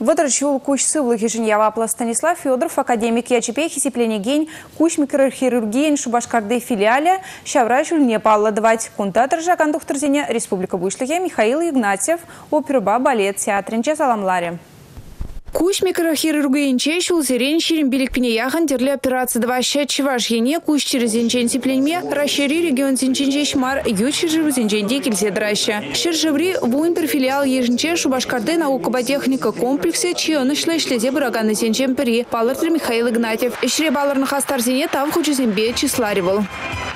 Выдрачивал куч сывлых Ижиньява Станислав Федоров, академик ячепей хисипленеген, куч микрохирургиен Шубашкарды филиале, шаврачул не палладывать. Кунтатор жакандухтарзине Республика Бушлихе Михаил Игнатьев, оперба балет театринче саламларе. Куч микрохирургиен чешул зерен ширин биликпине яхан дерли операция 2 чеваш ене куч через зенчен сипленме расшири регион зенчен шмар ючижи зенчен декельзе драща. Ширжеври вуинтер филиал еженче Шубашкарды наукоботехника комплексе чьонышлы шлезе бураганы зенчен пери палартер Михаил Игнатьев. Ишре баларных астарзине там хучезембе числаривал.